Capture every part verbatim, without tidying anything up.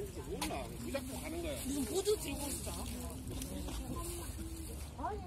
몰라. 무작정 가는 거야. 무슨 보드 들고 있어. 아니,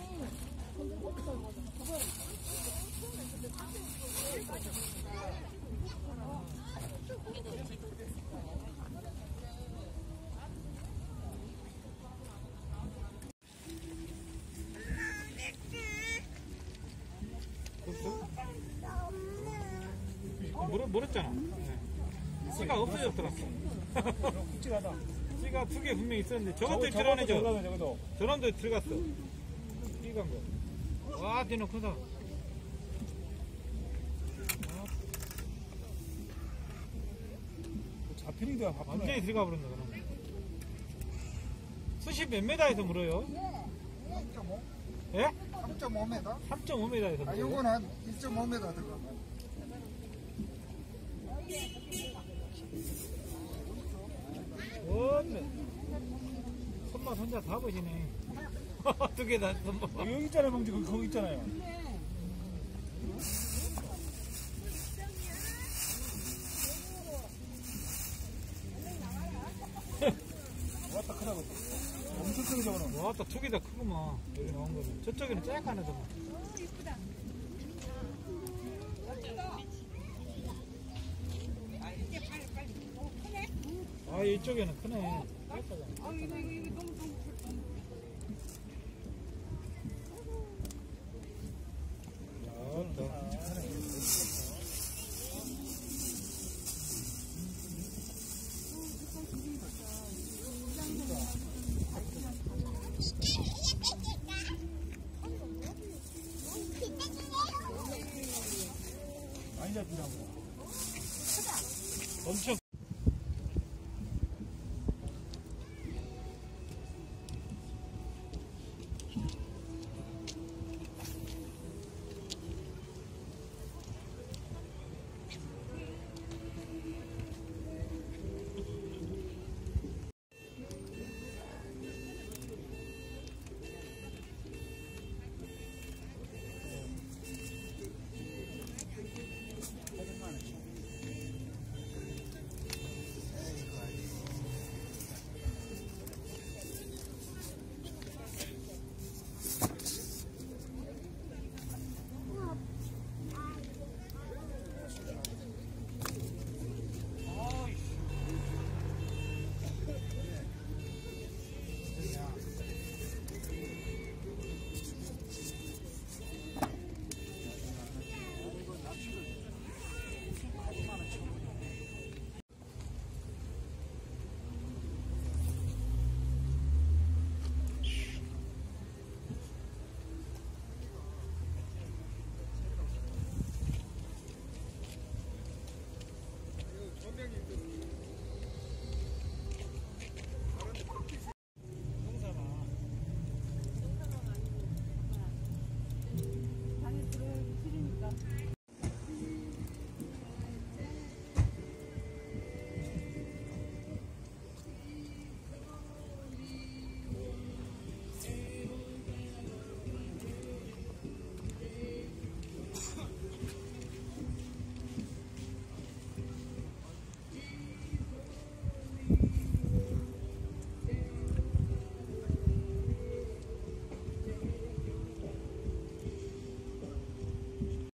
물어, 물었잖아. 네. 씨가 없어져 들었어. 굵직하다. 씨가 두 개 분명히 있었는데 저것도 들어가네. 저 저런도 들어갔어. 삐간 거. 와, 뒤는 크다. 잡히는 데가 바쁘네. 완전히 들어가 버렸네. 그럼. 수심 몇 메다에서 물어요? 삼 점 오? 예? 삼 점 오 미터? 삼 점 오 메다에서 아, 물어요? 요건 한 일 점 오 미터 들어가. 없네. 손맛 혼자 다 보시네. 두 개 다 손맛. 아, 여기 있잖아요, 봉지. 거기, 거기 있잖아요. 왔다 크다고. 엄청 크게 잡아놓은. 왔다 두 개 다 크구만. 여기 나온 거는. 저쪽에는 쬐깐 하더만. 아, 이쪽에는 크네. 아, 이거, 이거, 이거 너무, 너무. 많이 잡힌다고. 엄청